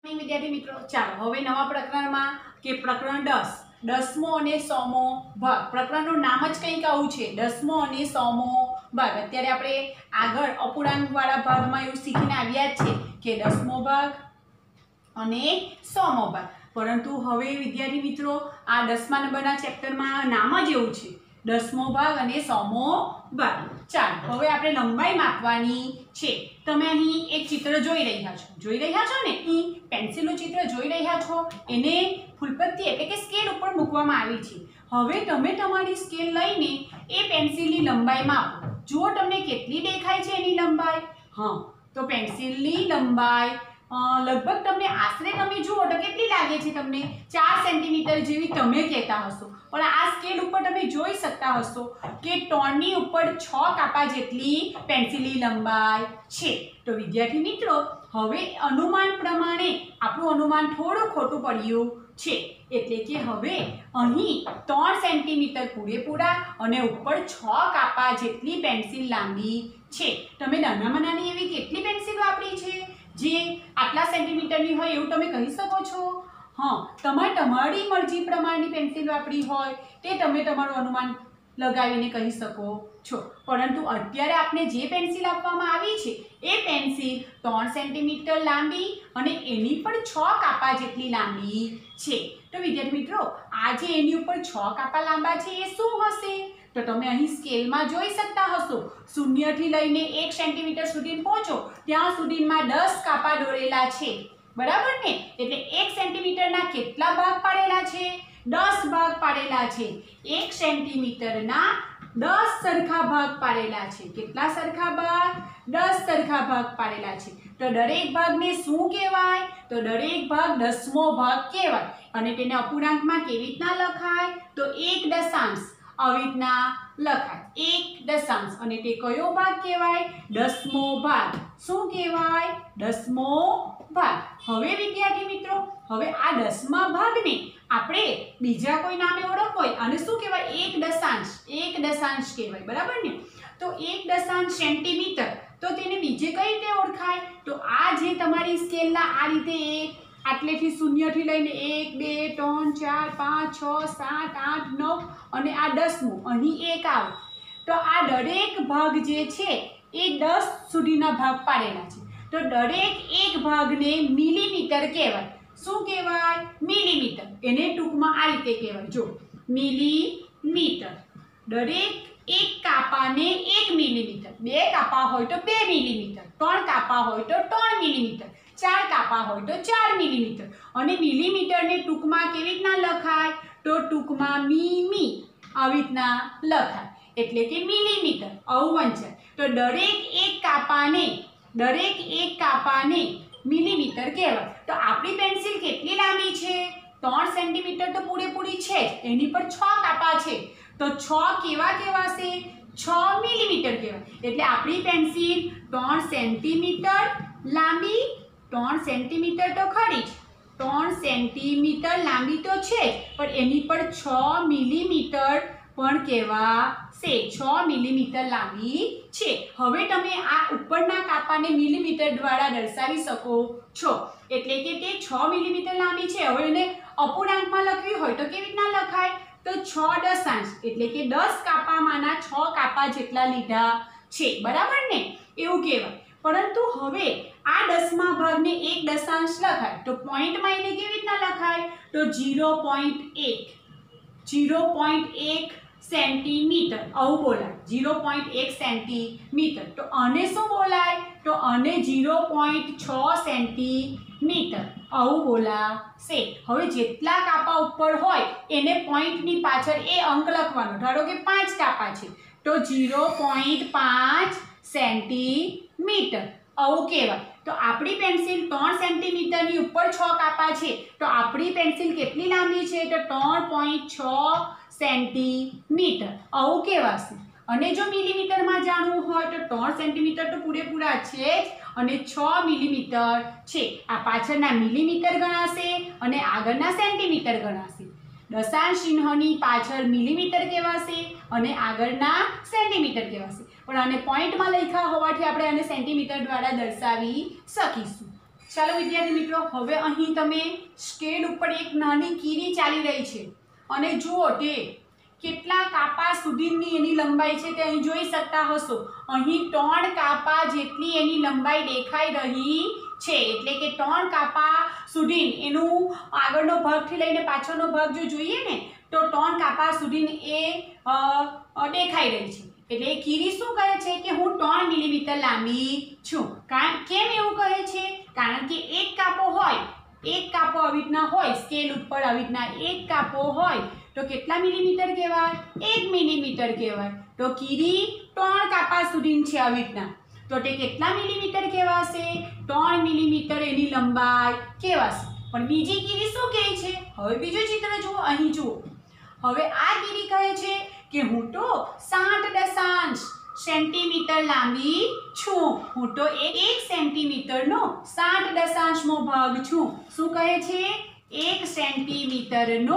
विद्यार्थी मित्रों चलो हवे नवा प्रकरण में के प्रकरण 10 10मो અને 100मो भाग प्रकरणનું નામ જ કંઈક આવું છે 10મો અને 100મો ભાગ અત્યારે આપણે આગળ અપૂર્ણાંક વાળા ભાગમાં એવું શીખીને આવ્યા જ છે કે 10મો ભાગ અને 100મો ભાગ પરંતુ હવે વિદ્યાર્થી મિત્રો આ 10મા નંબરના ચેપ્ટરમાં નામ જ એવું છે 10મો ભાગ અને 100મો ભાગ ચાલો હવે આપણે લંબાઈ માપવાની છે તમે અહીં એક ચિત્ર જોઈ રહ્યા છો ને અહીં પેન્સિલનું ચિત્ર જોઈ રહ્યા છો એને ફૂલપત્તી એટલે કે સ્કેલ ઉપર મૂકવામાં આવી છે હવે તમે તમારી સ્કેલ લઈને એ પેન્સિલની લંબાઈ માપો જુઓ તમને કેટલી દેખાય છે એની લંબાઈ હા તો પેન્સિલની લંબાઈ लगभग तमने आश्रे तमे जुओ तो केटली लागे छे तमने 4 सेंटीमीटर जेवी तमे कहेता हशो पण आ स्केल उपर तमे जोई सकता हशो के टोननी उपर 6 कापा जेटली पेन्सिलनी लंबाई छे तो विद्यार्थी मित्रों हवे अनुमान प्रमाणे आपणुं अनुमान थोडुं खोटुं पड्युं छे એટલે કે હવે અહીં 3 સેન્ટીમીટર પૂરેપૂરા અને ઉપર 6 કાપા જેટલી પેન્સિલ લાંબી છે તમે નાનામાં નાની એવી કેટલી પેન્સિલ વાપરી છે જે આટલા સેન્ટીમીટરની હોય એવું તમે કહી શકો છો હા તમારી મરજી પ્રમાણની પેન્સિલ વાપરી હોય તે તમે તમારું અનુમાન લગાવીને કહી શકો છો પરંતુ અત્યારે આપણે જે પેન્સિલ આપવામાં આવી છે એ પેન્સિલ 3 સેન્ટીમીટર લાંબી અને એની પર 6 કાપા જેટલી લાંબી છે તો વિદ્યાર્થી મિત્રો આ જે એની ઉપર 6 કાપા લાંબા છે એ શું હશે तो તમે અહીં સ્કેલમાં જોઈ શકતા હશો 0 થી લઈને 1 સેન્ટીમીટર સુધી પહોંચો ત્યાં સુધીમાં 10 કાપા દોરેલા છે બરાબર ને એટલે 1 સેન્ટીમીટરના કેટલા ભાગ પાડેલા છે 10 ભાગ પાડેલા છે 1 સેન્ટીમીટરના 10 સરખા ભાગ પાડેલા છે કેટલા સરખા ભાગ 10 સરખા ભાગ પાડેલા છે તો દરેક ભાગને શું કહેવાય તો દરેક ભાગ 10મો ભાગ કહેવાય અને તેને અપૂર્ણાંકમાં કેવી રીતના લખાય તો 1 દશાંશ આવી રીતના લખાય 1 દશાંશ અને તે કયો ભાગ કહેવાય 10મો ભાગ શું કહેવાય 10મો ભાગ હવે વિદ્યાર્થી મિત્રો હવે આ 10મા ભાગને આપણે બીજા કોઈ નામે ઓળખવો હોય અને શું કહેવાય 1 દશાંશ કહેવાય બરાબર ને તો 1 દશાંશ સેન્ટીમીટર તો તેને બીજે કઈ રીતે ઓળખાય તો આ જે તમારી સ્કેલના આ રીતે આટલેથી 0 થી લઈને 1 2 3 4 5 6 7 8 9 અને આ 10મું અહીં 1 આવે તો આ દરેક ભાગ જે છે એ 10 સુધીના ભાગ પાડેલા છે તો દરેક એક ભાગને મિલીમીટર કહેવાય શું કહેવાય મિલીમીટર એને ટૂંકમાં આ રીતે કહેવાય જો મિલીમીટર દરેક એક કાપાને 1 મિલીમીટર બે કાપા હોય તો 2 મિલીમીટર 3 કાપા હોય તો 3 મિલીમીટર 4 કાપા હોય તો 4 મિલીમીટર અને મિલીમીટરને ટૂંકમાં કેવી રીતના લખાય તો ટૂંકમાં મી આવી રીતના લખાય એટલે કે મિલીમીટર આવું વંચાય તો દરેક એક કાપાને મિલીમીટર કહેવાય તો આપણી પેન્સિલ કેટલી લાંબી છે 3 સેન્ટીમીટર તો પૂરેપૂરી છે જ એની પર 6 કાપા છે તો 6 કેવા કહેવાશે 6 મિલીમીટર કહેવાય એટલે આપણી પેન્સિલ 3 સેન્ટીમીટર લાંબી 3 સેન્ટીમીટર તો ખરી જ 3 સેન્ટીમીટર લાંબી તો છે પણ એની પર 6 મિલીમીટર પણ કહેવાશે 6 મિલીમીટર લાંબી છે હવે તમે આ ઉપરના કાપાને મિલીમીટર દ્વારા દર્શાવી શકો છો એટલે કે તે 6 મિલીમીટર લાંબી છે હવે એને અપૂર્ણાંકમાં લખવી હોય તો કેવી રીતના લખાય તો 6 દશાંશ એટલે કે 10 કાપામાંના 6 કાપા જેટલા લીધા છે બરાબર ને એવું કહેવાય પરંતુ હવે આ 10મા ભાગને 1 દશાંશ લખાય તો પોઈન્ટમાં એને કેવી રીતના લખાય તો 0.1 સેન્ટીમીટર આવું બોલાય 0.1 સેન્ટીમીટર તો આને શું બોલાય તો આને 0.6 સેન્ટીમીટર આવું બોલાશે હવે જેટલા કાપા ઉપર હોય એને પોઈન્ટની પાછળ એ અંક લખવાનો ધારો કે 5 કાપા છે તો 0.5 સેન્ટીમીટર આવું કહેવાય તો આપણી પેન્સિલ 3 સેન્ટીમીટરની ઉપર 6 કાપા છે તો આપણી પેન્સિલ કેટલી લાંબી છે તો 3.6 સેન્ટીમીટર આવું કહેવાશે અને જો મિલીમીટરમાં જાણવું હોય તો 3 સેન્ટીમીટર તો પૂરેપૂરા છે જ અને 6 મિલીમીટર છે આ પાછળના મિલીમીટર ગણાશે અને આગળના સેન્ટીમીટર ગણાશે દશાંશ ચિહ્નની પાછળ મિલીમીટર કહેવાશે અને આગળના સેન્ટીમીટર કહેવાશે પણ આને પોઈન્ટમાં લખ્યા હોવાથી આપણે આને સેન્ટીમીટર દ્વારા દર્શાવી શકીશું ચાલો વિદ્યાર્થી મિત્રો, હવે અહીં તમે સ્કેલ ઉપર એક નાની કીડી ચાલી રહી છે અને જુઓ તે કેટલા કાપા સુધીની એની લંબાઈ છે તે અહીં જોઈ શકતા હશો. અહીં 3 કાપા જેટલી એની લંબાઈ દેખાઈ રહી છે. એટલે કે 3 કાપા સુધી એનું આગળનો ભાગથી લઈને પાછળનો ભાગ જો જોઈએ ને તો 3 કાપા સુધી એ દેખાઈ રહી છે. એટલે એ કીડી શું કહે છે કે હું 3 મિલીમીટર લાંબી છું. કેમ એવું કહે છે? કારણ કે એક કાપો આવી રીતના હોય સ્કેલ ઉપર, આવી રીતના એક કાપો હોય તો કેટલા મિલીમીટર કહેવાય? 1 મિલીમીટર કહેવાય. તો કીડી 3 કાપા સુધી છે આવી રીતના, તો તે કેટલા મિલીમીટર કહેવાશે? 3 મિલીમીટર એની લંબાઈ કહેવાશે. પણ બીજી કીડી શું કહે છે? હવે બીજું ચિત્ર જુઓ, અહીં જુઓ. હવે આ કીડી કહે છે કે હું તો 60 સેન્ટીમીટર લાંબી છું. હું તો 1 સેન્ટીમીટરનો 60 ભાગ છું. શું કહે છે? 1 સેન્ટીમીટરનો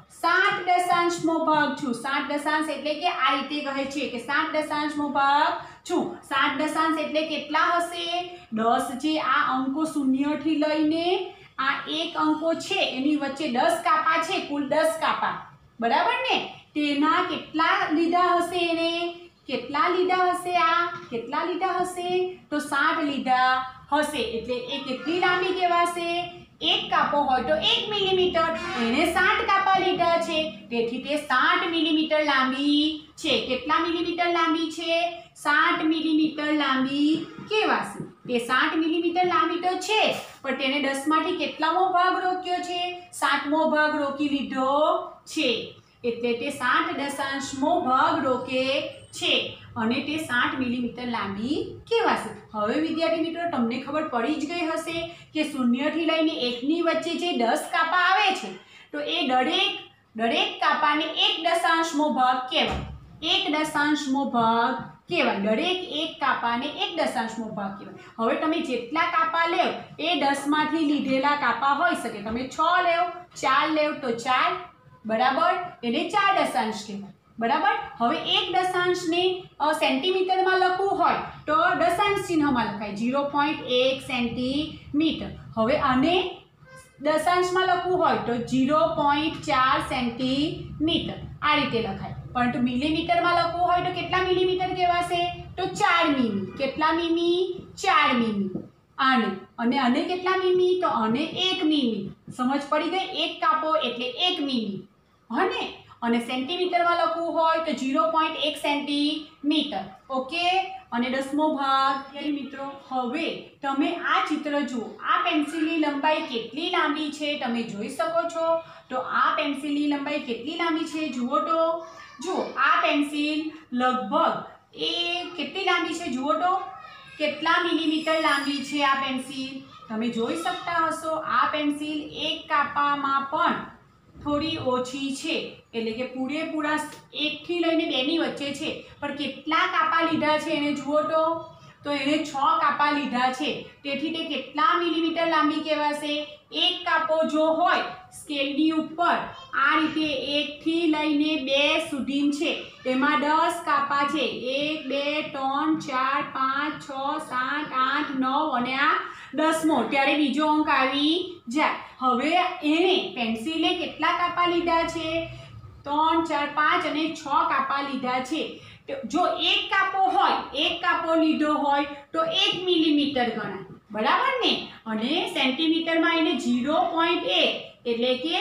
60 ભાગ છું. 60 એટલે કે આ રીતે કહે છે કે 60 ભાગ છું. 60 એટલે કેટલા હશે? 10 છે. આ અંકો શૂન્યથી લઈને આ એક અંકો છે એની વચ્ચે 10 કાપા છે, કુલ 10 કાપા, બરાબર ને? તેના કેટલા લીધા હશે એને? કેટલા લીધા હશે? આ કેટલા લીધા હશે? તો 60 લીધા હશે. એટલે એ કેટલી લાંબી કહેવાશે? એક કાપો હોય તો 1 મિલીમીટર, એને 60 કાપા લીધા છે તેથી તે 60 મિલીમીટર લાંબી છે. કેટલા મિલીમીટર લાંબી છે? 60 મિલીમીટર લાંબી કહેવાશે. તે 60 મિલીમીટર લાંબી તો છે, પણ તેને 10 માંથી કેટલામો ભાગ રોક્યો છે? 7મો ભાગ રોકી લીધો છે. એટલે તે 60 ભાગ રોકે છે અને તે 60 મિલીમીટર લાંબી કહેવાશે. હવે વિદ્યાર્થી મિત્રો, તમને ખબર પડી જ ગઈ હશે કે 0 થી લઈને 1 ની વચ્ચે જે 10 કાપા આવે છે તો એ દરેક કાપાને 1 ભાગ કહેવાય. 1 ભાગ કહેવાય. દરેક એક કાપાને 1 ભાગ કહેવાય. હવે તમે જેટલા કાપા લેવ એ 10 માંથી લીધેલા કાપા હોઈ શકે. તમે 6 લેવ, 4 લેવ તો 4, બરાબર, એને 4 દશાંશ કહેવાય. બરાબર. હવે 1 દશાંશને સેન્ટીમીટરમાં લખવું હોય તો દશાંશ ચિહ્નમાં લખાય 0.1 સેન્ટીમીટર. હવે આને દશાંશમાં લખવું હોય તો 0.4 સેન્ટીમીટર આ રીતે લખાય. પરંતુ મિલીમીટરમાં લખવું હોય તો કેટલા મિલીમીટર કહેવાશે? તો 4 મીમી. કેટલા મીમી? 4 મીમી. અને આને કેટલા મીમી? તો આને 1 મીમી. સમજ પડી ગઈ? એક કાપો એટલે 1 મીમી. અને સેન્ટીમીટરમાં લખવું હોય તો 0.1 સેન્ટીમીટર. ઓકે. અને 10મો ભાગ. મિત્રો, હવે તમે આ ચિત્ર જુઓ. આ પેન્સિલની લંબાઈ કેટલી લાંબી છે તમે જોઈ શકો છો. તો આ પેન્સિલની લંબાઈ કેટલી લાંબી છે જુઓ તો. જુઓ, આ પેન્સિલ લગભગ એ કેટલી લાંબી છે જુઓ તો. કેટલા મિલીમીટર લાંબી છે આ પેન્સિલ તમે જોઈ શકતા હશો. આ પેન્સિલ એક કાપામાં પણ થોડી ઓછી છે, એટલે કે પૂરેપૂરા 1 થી લઈને 2 ની વચ્ચે છે. પણ કેટલા કાપા લીધા છે એને જુઓ તો એને 6 કાપા લીધા છે. તેથી તે કેટલા મિલીમીટર લાંબી કહેવાશે? એક કાપો જો હોય સ્કેલની ઉપર આ રીતે 1 થી લઈને 2 સુધી છે, તેમાં 10 કાપા છે. 1 2 3 4 5 6 7 8 9 અને આ 10મો, ત્યારે બીજો અંક આવી જાય. હવે એને પેન્સિલે કેટલા કાપા લીધા છે? 3 4 5 અને 6 કાપા લીધા છે. જો એક કાપો લીધો હોય તો 1 મિલીમીટર ગણાય, બરાબર ને? અને સેન્ટીમીટરમાં એને 0.1 એટલે કે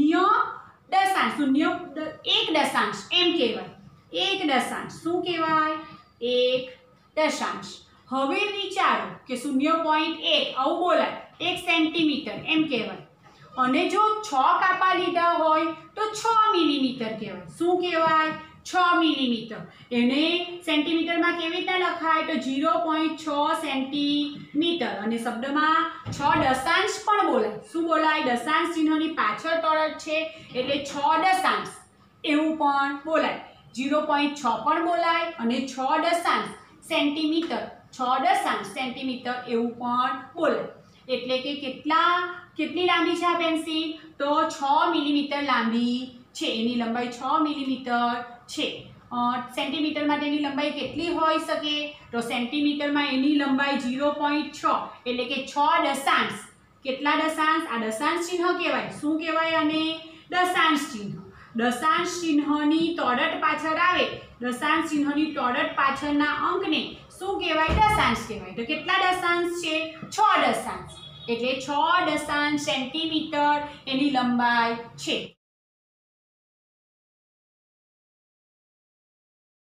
1 દશાંશ એમ કહેવાય. 1 દશાંશ શું કહેવાય? 1 દશાંશ. હવે વિચારો કે 0.1 આવું બોલાય, 1 સેન્ટીમીટર એમ કહેવાય. અને જો 6 કાપા લીધા હોય તો 6 મિલીમીટર કહેવાય. શું કહેવાય? 6 મિલીમીટર. એને સેન્ટીમીટરમાં કેવી રીતે લખાય? તો 0.6 સેન્ટીમીટર. અને શબ્દમાં 6 દશાંશ પણ બોલાય. શું બોલાય? દશાંશ ચિહ્નની પાછળ તરત છે એટલે 6 દશાંશ એવું પણ બોલાય. 0.6 પણ બોલાય અને 6 દશાંશ સેન્ટીમીટર, 6 દશાંશ સેન્ટીમીટર એવું પણ બોલાય. એટલે કે કેટલી લાંબી છે આ પેન્સિલ? તો 6 મિલીમીટર લાંબી છે. એની લંબાઈ 6 મિલીમીટર છે. સેન્ટીમીટરમાં તેની લંબાઈ કેટલી હોઈ શકે? તો સેન્ટીમીટરમાં એની લંબાઈ 0.6 એટલે કે 6 દશાંશ. કેટલા દશાંશ? આ દશાંશ ચિહ્ન કહેવાય. શું કહેવાય આને? દશાંશ ચિહ્ન. દશાંશ ચિહ્નની તોડટ પાછળ આવે, દશાંશ ચિહ્નની તોડટ પાછળના અંકને શું કહેવાય? દશાંશ કહેવાય. તો કેટલા દશાંશ છે? 6 દશાંશ. એટલે 6 દશાંશ સેન્ટીમીટર એની લંબાઈ છે.